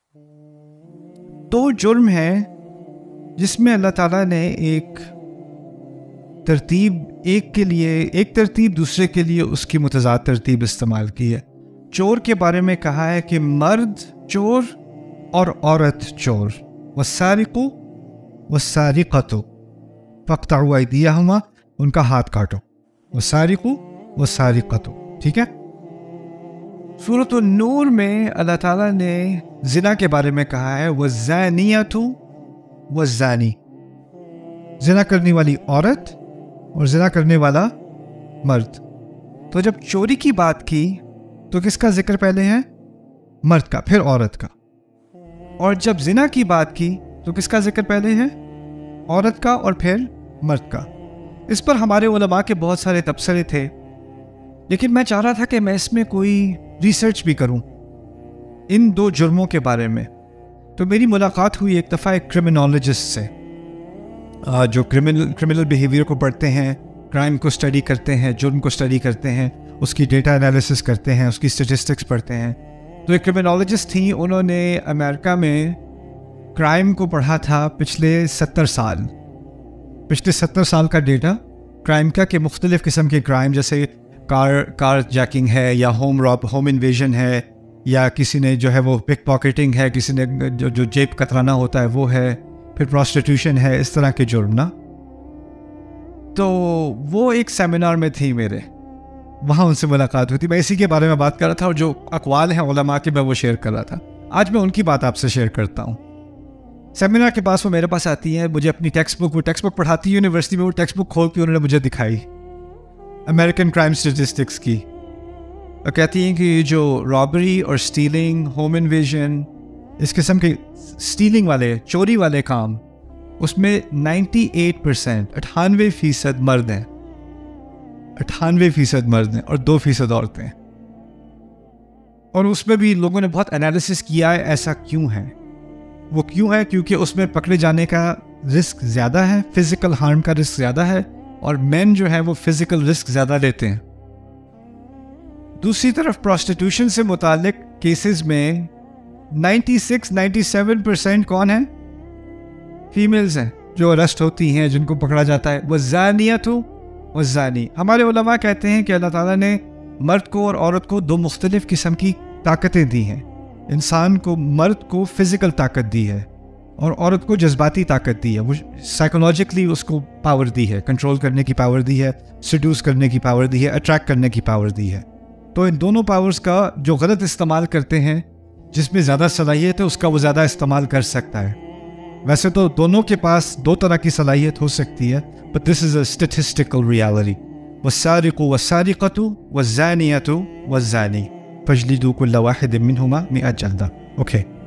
دو جرم ہیں جس میں اللہ تعالیٰ نے ایک ترتیب دوسرے کے لیے اس کی متضاد ترتیب استعمال کی ہے. چور کے بارے میں کہا ہے کہ مرد چور اور عورت چور. والسارق والسارقۃ فاقطعوا ایدیہما، ان کا ہاتھ کاٹو. والسارق والسارقۃ، ٹھیک ہے. سورۃ النور میں اللہ تعالیٰ نے زنا کے بارے میں کہا ہے والزانیۃ والزانی، زنا کرنے والی عورت اور زنا کرنے والا مرد. تو جب چوری کی بات کی تو کس کا ذکر پہلے ہے؟ مرد کا، پھر عورت کا. اور جب زنا کی بات کی تو کس کا ذکر پہلے ہے؟ عورت کا اور پھر مرد کا. اس پر ہمارے علماء کے بہت سارے تبصرے تھے، لیکن میں چاہ رہا تھا کہ میں اس میں کوئی ریسرچ بھی کروں ان دو جرموں کے بارے میں. تو میری ملاقات ہوئی ایک دفعہ ایک کرمنالوجسٹ سے، جو کرمنل بیہیویئر کو پڑھتے ہیں، کرائم کو اسٹڈی کرتے ہیں، جرم کو اسٹڈی کرتے ہیں، اس کی ڈیٹا انالیسس کرتے ہیں، اس کی اسٹیٹسٹکس پڑھتے ہیں. تو ایک کرمنالوجسٹ تھیں، انہوں نے امریکہ میں کرائم کو پڑھا تھا پچھلے 70 سال کا ڈیٹا کرائم کا، کہ مختلف قسم کے کرائم جیسے کار جیکنگ ہے، یا ہوم انویژن ہے، یا کسی نے جو ہے وہ پک پاکٹنگ ہے، کسی نے جو جیب کترانا ہوتا ہے وہ ہے، پھر پروسٹیٹیوشن ہے، اس طرح کے جرم نا. تو وہ ایک سیمینار میں تھی میرے، وہاں ان سے ملاقات ہوئی تھی. میں اسی کے بارے میں بات کر رہا تھا، اور جو اقوال ہیں علماء کے میں وہ شیئر کر رہا تھا. آج میں ان کی بات آپ سے شیئر کرتا ہوں. سیمینار کے پاس وہ میرے پاس آتی ہیں، مجھے اپنی ٹیکسٹ بک پڑھاتی ہے یونیورسٹی میں. وہ ٹیکسٹ بک کھول کے انہوں نے مجھے دکھائی امریکن کرائم اسٹیٹسٹکس کی، اور کہتی ہیں کہ جو رابری اور اسٹیلنگ، ہوم انویژن، اس قسم کے اسٹیلنگ والے، چوری والے کام، اس میں 98% مرد ہیں، 98% مرد ہیں اور 2% عورتیں. اور اس میں بھی لوگوں نے بہت انالیسس کیا ہے ایسا کیوں ہے. وہ کیوں ہے؟ کیونکہ اس میں پکڑے جانے کا رسک زیادہ ہے، فزیکل ہارم کا رسک زیادہ ہے، اور مین جو ہے وہ فزیکل رسک زیادہ لیتے ہیں. دوسری طرف پروسٹیٹیوشن سے متعلق کیسز میں 96-97% کون ہیں؟ فیمیلز ہیں جو اریسٹ ہوتی ہیں، جن کو پکڑا جاتا ہے. والزانیۃ والزانی، ہمارے علماء کہتے ہیں کہ اللہ تعالیٰ نے مرد کو اور عورت کو دو مختلف قسم کی طاقتیں دی ہیں. انسان کو، مرد کو فزیکل طاقت دی ہے، اور عورت کو جذباتی طاقت دی ہے. وہ سائیکولوجیکلی اس کو پاور دی ہے، کنٹرول کرنے کی پاور دی ہے، سیڈیوس کرنے کی پاور دی ہے، اٹریکٹ کرنے کی پاور دی ہے. تو ان دونوں پاورز کا جو غلط استعمال کرتے ہیں، جس میں زیادہ صلاحیت ہے اس کا وہ زیادہ استعمال کر سکتا ہے. ویسے تو دونوں کے پاس دو طرح کی صلاحیت ہو سکتی ہے، but this is a statistical reality. والسارق والسارقۃ والزانیۃ والزانی فاجلدوا كل واحد منهما 100 جلدة. Okay.